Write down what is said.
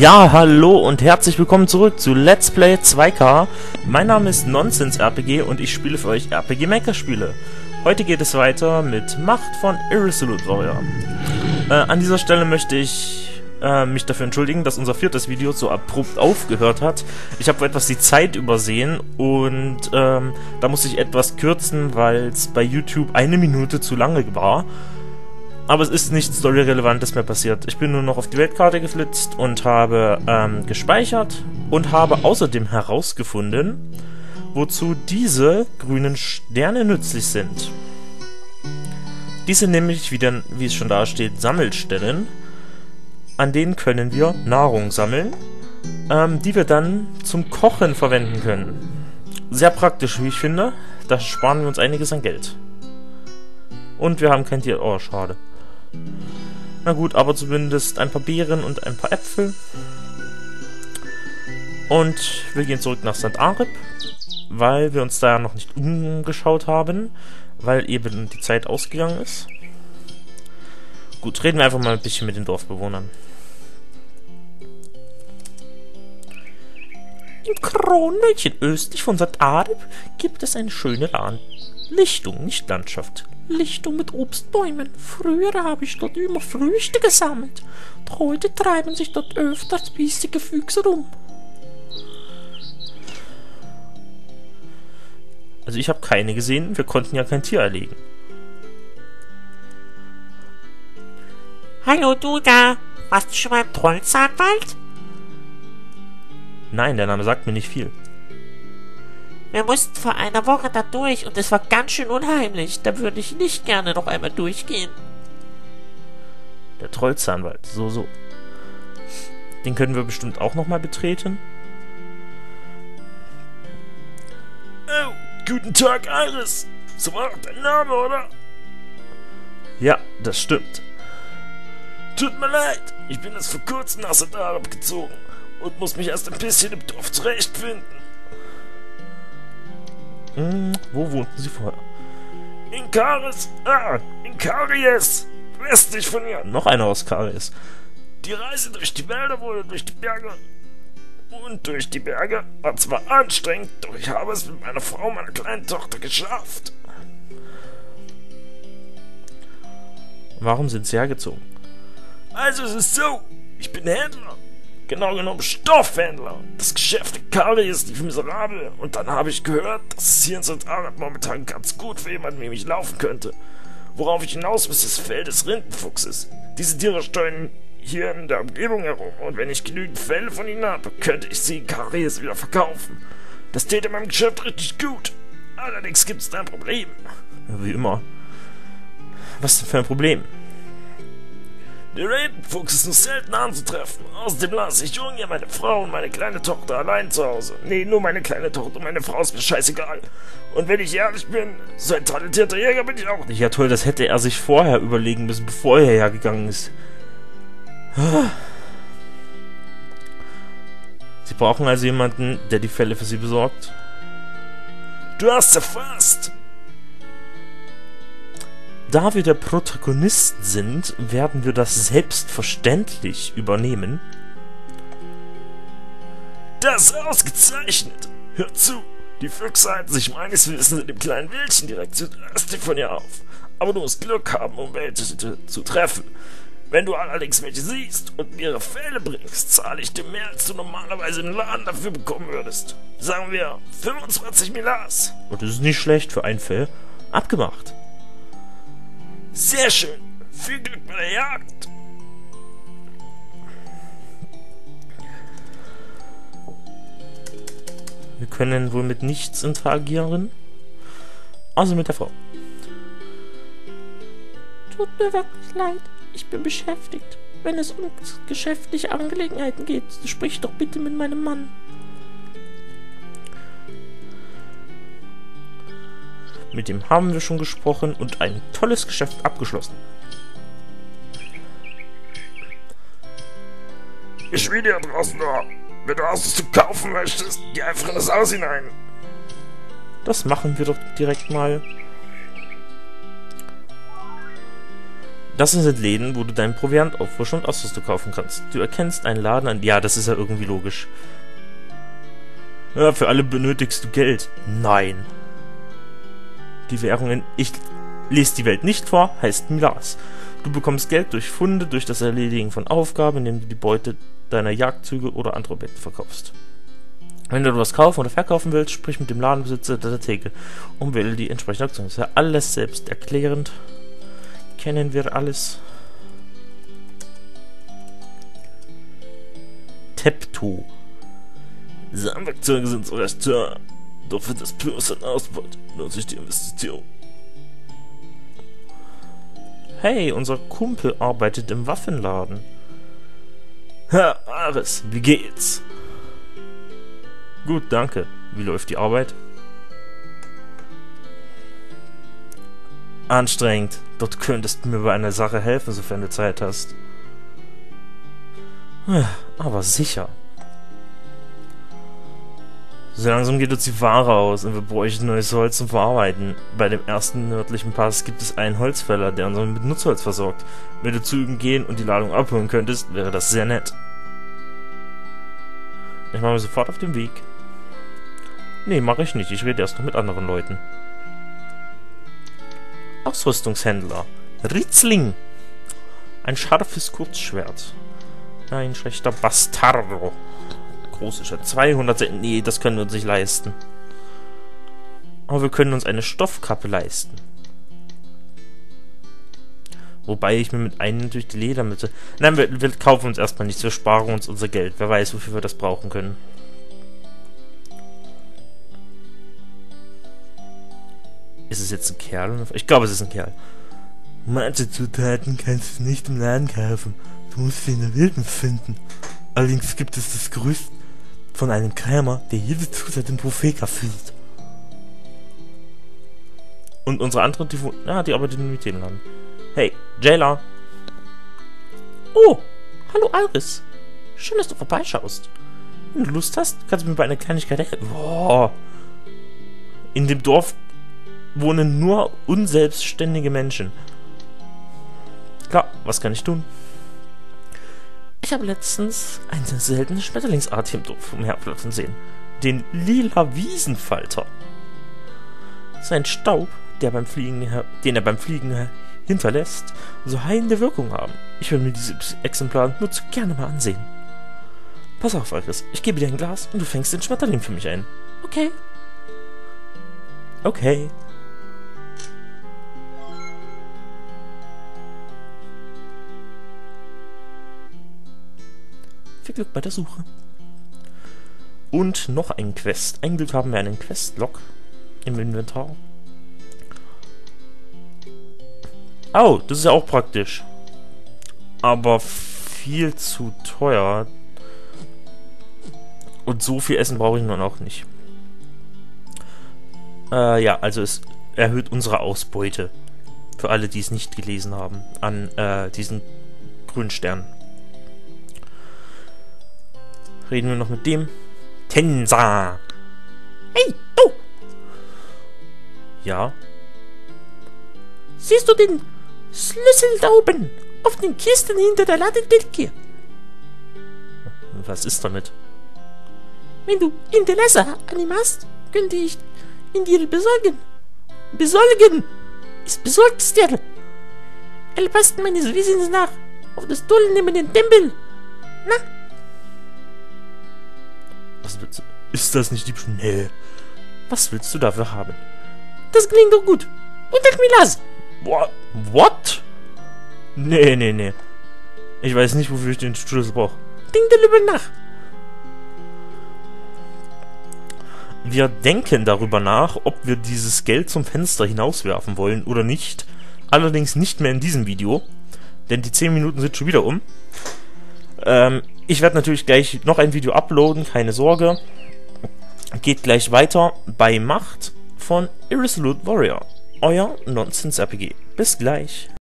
Ja, hallo und herzlich willkommen zurück zu Let's Play 2K. Mein Name ist Nonsens-RPG und ich spiele für euch RPG Maker Spiele. Heute geht es weiter mit Macht von Irresolute Warrior. An dieser Stelle möchte ich mich dafür entschuldigen, dass unser viertes Video so abrupt aufgehört hat. Ich habe etwas die Zeit übersehen und da musste ich etwas kürzen, weil es bei YouTube 1 Minute zu lange war. Aber es ist nichts Story-Relevantes mehr passiert. Ich bin nur noch auf die Weltkarte geflitzt und habe gespeichert und habe außerdem herausgefunden, wozu diese grünen Sterne nützlich sind. Diese nämlich, wie es schon da steht, Sammelstellen. An denen können wir Nahrung sammeln, die wir dann zum Kochen verwenden können. Sehr praktisch, wie ich finde. Da sparen wir uns einiges an Geld. Und wir haben kein Tier. Oh, schade. Na gut, aber zumindest ein paar Beeren und ein paar Äpfel. Und wir gehen zurück nach St. Arib, weil wir uns da ja noch nicht umgeschaut haben, weil eben die Zeit ausgegangen ist. Gut, reden wir einfach mal ein bisschen mit den Dorfbewohnern. Im Kronwäldchen östlich von St. Arib gibt es eine schöne Lichtung, nicht Landschaft. Lichtung mit Obstbäumen. Früher habe ich dort immer Früchte gesammelt. Doch heute treiben sich dort öfters biestige Füchse rum. Also ich habe keine gesehen, wir konnten ja kein Tier erlegen. Hallo du da, warst du schon mal im Trollzahnwald? Nein, der Name sagt mir nicht viel. Wir mussten vor einer Woche da durch und es war ganz schön unheimlich. Da würde ich nicht gerne noch einmal durchgehen. Der Trollzahnwald, so. Den können wir bestimmt auch nochmal betreten. Oh, guten Tag, Iris. So war dein Name, oder? Ja, das stimmt. Tut mir leid, ich bin erst vor kurzem nach St. Arib gezogen und muss mich erst ein bisschen im Dorf zurechtfinden. Wo wohnten Sie vorher? In Karies, westlich von hier. Noch einer aus Karies. Die Reise durch die Wälder wurde durch die Berge und durch die Berge war zwar anstrengend, doch ich habe es mit meiner Frau und meiner kleinen Tochter geschafft. Warum sind Sie hergezogen? Also es ist so, ich bin Händler. Genau genommen Stoffhändler. Das Geschäft in Karies lief miserabel. Und dann habe ich gehört, dass es hier in St. Arib momentan ganz gut für jemanden wie mich laufen könnte. Worauf ich hinaus muss, ist das Fell des Rindenfuchses. Diese Tiere steuern hier in der Umgebung herum. Und wenn ich genügend Felle von ihnen habe, könnte ich sie in Karies wieder verkaufen. Das täte meinem Geschäft richtig gut. Allerdings gibt es da ein Problem. Ja, wie immer. Was denn für ein Problem? Der Rindenfuchs ist nur selten anzutreffen. Außerdem lasse ich ungern meine Frau und meine kleine Tochter allein zu Hause. Nee, nur meine kleine Tochter und meine Frau ist mir scheißegal. Und wenn ich ehrlich bin, so ein talentierter Jäger bin ich auch nicht. Ja toll, das hätte er sich vorher überlegen müssen, bevor er hergegangen ist. Sie brauchen also jemanden, der die Fälle für Sie besorgt. Du hast erfasst! Da wir der Protagonist sind, werden wir das selbstverständlich übernehmen. Das ist ausgezeichnet! Hör zu! Die Füchse halten sich meines Wissens in dem kleinen Wäldchen direkt südöstlich von hier auf. Aber du musst Glück haben, um welche zu treffen. Wenn du allerdings welche siehst und mir ihre Felle bringst, zahle ich dir mehr, als du normalerweise im Laden dafür bekommen würdest. Sagen wir 25 Milas. Und das ist nicht schlecht für ein Fell. Abgemacht. Sehr schön. Viel Glück bei der Jagd. Wir können wohl mit nichts interagieren. Außer mit der Frau. Tut mir wirklich leid. Ich bin beschäftigt. Wenn es um geschäftliche Angelegenheiten geht, sprich doch bitte mit meinem Mann. Mit dem haben wir schon gesprochen und ein tolles Geschäft abgeschlossen. Ich will dir draußen da. Wenn du was zu kaufen möchtest, geh einfach in das Haus hinein. Das machen wir doch direkt mal. Das sind Läden, wo du deinen Proviant auffrischen und Ausrüstung kaufen kannst. Du erkennst einen Laden an... Ja, das ist ja irgendwie logisch. Ja, für alle benötigst du Geld. Nein. Die Währungen... Ich lese die Welt nicht vor, heißt Milas. Du bekommst Geld durch Funde, durch das Erledigen von Aufgaben, indem du die Beute deiner Jagdzüge oder andere Objekte verkaufst. Wenn du etwas kaufen oder verkaufen willst, sprich mit dem Ladenbesitzer der Theke und wähle die entsprechende Aktion. Das ist ja alles selbsterklärend. Kennen wir alles. Tepto. Samenwerkzeuge sind so recht teuer. Doch für das Plus an Ausbeute lohnt sich die Investition. Hey, unser Kumpel arbeitet im Waffenladen. Herr Ares, wie geht's? Gut, danke. Wie läuft die Arbeit? Anstrengend. Dort könntest du mir bei einer Sache helfen, sofern du Zeit hast. Aber sicher. So langsam geht uns die Ware aus und wir bräuchten neues Holz zum Verarbeiten. Bei dem ersten nördlichen Pass gibt es einen Holzfäller, der uns mit Nutzholz versorgt. Wenn du zu ihm gehen und die Ladung abholen könntest, wäre das sehr nett. Ich mache mich sofort auf den Weg. Nee, mache ich nicht. Ich rede erst noch mit anderen Leuten. Ausrüstungshändler. Ritzling. Ein scharfes Kurzschwert. Ein schlechter Bastardo. Große Schwert. 200... Nee, das können wir uns nicht leisten. Aber wir können uns eine Stoffkappe leisten. Wobei ich mir mit einem natürlich die Ledermütze... Nein, wir kaufen uns erstmal nichts. Wir sparen uns unser Geld. Wer weiß, wofür wir das brauchen können. Ist es jetzt ein Kerl? Ich glaube, es ist ein Kerl. Manche Zutaten kannst du nicht im Laden kaufen. Du musst sie in der Wildnis finden. Allerdings gibt es das Gerüst von einem Krämer, der jede Zutat in Profeka füllt. Und unsere andere, die arbeitet in dem Laden. Hey, Jayla. Oh, hallo Ares. Schön, dass du vorbeischaust. Wenn du Lust hast, kannst du mir bei einer Kleinigkeit helfen. Boah. In dem Dorf wohnen nur unselbstständige Menschen. Klar, was kann ich tun? Ich habe letztens eine seltene Schmetterlingsart hier im Dorf umherflattern sehen. Den lila Wiesenfalter. Sein Staub, den er beim Fliegen hinterlässt, so heilende Wirkung haben. Ich will mir dieses Exemplar nur zu gerne mal ansehen. Pass auf, Ares. Ich gebe dir ein Glas und du fängst den Schmetterling für mich ein. Okay. Okay. Viel Glück bei der Suche. Und noch ein Quest. Ein Glück haben wir einen Quest-Log im Inventar. Oh, das ist ja auch praktisch. Aber viel zu teuer. Und so viel Essen brauche ich nun auch nicht. Ja, also es erhöht unsere Ausbeute. Für alle, die es nicht gelesen haben. An diesen grünen Stern. Reden wir noch mit dem. Tensa! Hey, du! Ja? Siehst du den Schlüssel da oben? Auf den Kisten hinter der Ladendecke? Was ist damit? Wenn du Interesse an ihm hast, könnte ich ihn dir besorgen. Besorgen! Ich besorg's dir! Er passt meines Wissens nach auf das Tor neben den Tempel. Na? Was willst du? Ist das nicht Diebstahl? Nee. Was willst du dafür haben? Das klingt doch gut. Und Milas. What? Nee. Ich weiß nicht, wofür ich den Schlüssel brauche. Denk darüber nach. Wir denken darüber nach, ob wir dieses Geld zum Fenster hinauswerfen wollen oder nicht. Allerdings nicht mehr in diesem Video. Denn die 10 Minuten sind schon wieder um. Ich werde natürlich gleich noch ein Video uploaden, keine Sorge. Geht gleich weiter bei Macht von Irresolute Warrior. Euer Nonsense RPG. Bis gleich.